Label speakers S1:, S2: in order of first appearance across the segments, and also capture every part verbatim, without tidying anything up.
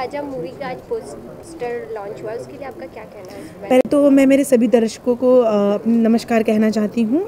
S1: राजा movie का आज poster launch हुआ, उसके लिए आपका क्या कहना है?
S2: पहले तो मैं मेरे सभी दर्शकों को अपनी नमस्कार कहना चाहती हूँ।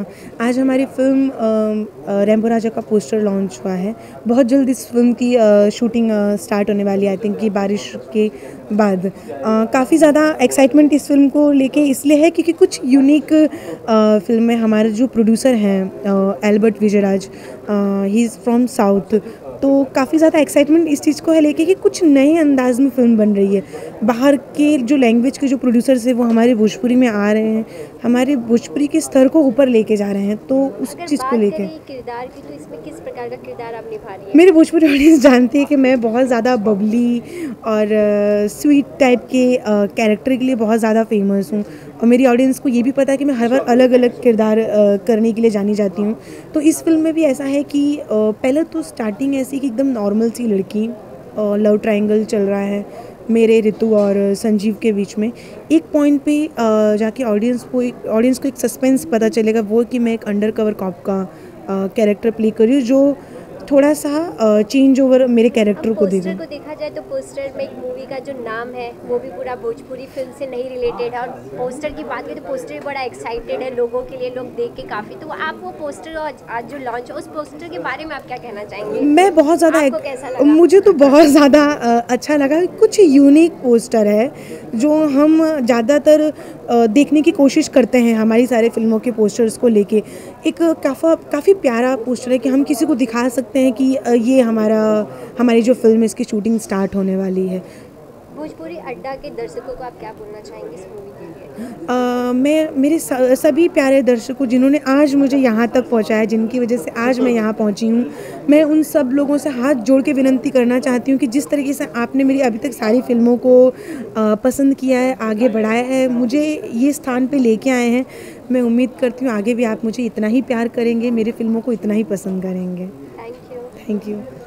S2: आज हमारी फ़िल्म रैम्बो राजा का पोस्टर लॉन्च हुआ है। बहुत जल्द इस फिल्म की शूटिंग स्टार्ट होने वाली है, आई थिंक कि बारिश के बाद। काफ़ी ज़्यादा एक्साइटमेंट इस फिल्म को लेके इसलिए है क्योंकि कुछ यूनिक फिल्म में हमारे जो प्रोड्यूसर हैं Albert Vijayraj, he is from south, तो काफ़ी ज़्यादा एक्साइटमेंट इस चीज़ को है लेके कि कुछ नए अंदाज में फ़िल्म बन रही है। बाहर के जो लैंग्वेज के जो प्रोड्यूसर्स हैं वो हमारे भोजपुरी में आ रहे हैं, हमारे भोजपुरी के स्तर को ऊपर लेके जा रहे हैं, तो उस चीज़ को लेके
S1: किरदार की, तो इसमें किस प्रकार का किरदार आप निभा रही हैं?
S2: मेरे भोजपुरी ऑडियंस जानती है कि मैं बहुत ज़्यादा बबली और स्वीट टाइप के कैरेक्टर के लिए बहुत ज़्यादा फेमस हूँ, और मेरी ऑडियंस को ये भी पता है कि मैं हर बार अलग अलग किरदार करने के लिए जानी जाती हूँ। तो इस फिल्म में भी ऐसा है कि पहले तो स्टार्टिंग ऐसी कि एकदम नॉर्मल सी लड़की, लव ट्रायंगल चल रहा है मेरे, ऋतु और संजीव के बीच में। एक पॉइंट पे जाके ऑडियंस को ऑडियंस को एक सस्पेंस पता चलेगा, वो कि मैं एक अंडर कवर कॉप का कैरेक्टर प्ले कर रही हूँ, जो थोड़ा सा चेंज ओवर मेरे कैरेक्टर को दे
S1: पोस्टर को देखा जाए तो पोस्टर में एक मूवी का जो नाम है वो भी पूरा भोजपुरी फिल्म से नहीं रिलेटेड है, और पोस्टर की बात करें तो पोस्टर भी बड़ा एक्साइटेड है लोगों के लिए, लोग देख के काफ़ी। तो आप वो पोस्टर आज जो लॉन्च है उस पोस्टर के बारे में आप क्या कहना चाहेंगे?
S2: मैं बहुत ज़्यादा,
S1: आपको कैसा लगा?
S2: मुझे तो बहुत ज़्यादा अच्छा लगा। कुछ यूनिक पोस्टर है जो हम ज़्यादातर देखने की कोशिश करते हैं हमारी सारे फिल्मों के पोस्टर्स को लेके। एक काफ़ा काफ़ी प्यारा पोस्टर है कि हम किसी को दिखा सकते हैं कि ये हमारा हमारी जो फिल्म है इसकी शूटिंग स्टार्ट होने वाली है।
S1: भोजपुरी अड्डा के दर्शकों को आप क्या बोलना चाहेंगे इस मूवी के लिए?
S2: आ, मैं मेरे सभी प्यारे दर्शकों जिन्होंने आज मुझे यहाँ तक पहुँचाया, जिनकी वजह से आज मैं यहाँ पहुँची हूँ, मैं उन सब लोगों से हाथ जोड़ के विनती करना चाहती हूँ कि जिस तरीके से आपने मेरी अभी तक सारी फिल्मों को आ, पसंद किया है, आगे बढ़ाया है, मुझे ये स्थान पे लेके आए हैं, मैं उम्मीद करती हूँ आगे भी आप मुझे इतना ही प्यार करेंगे, मेरी फिल्मों को इतना ही पसंद करेंगे।
S1: Thank you.
S2: Thank you.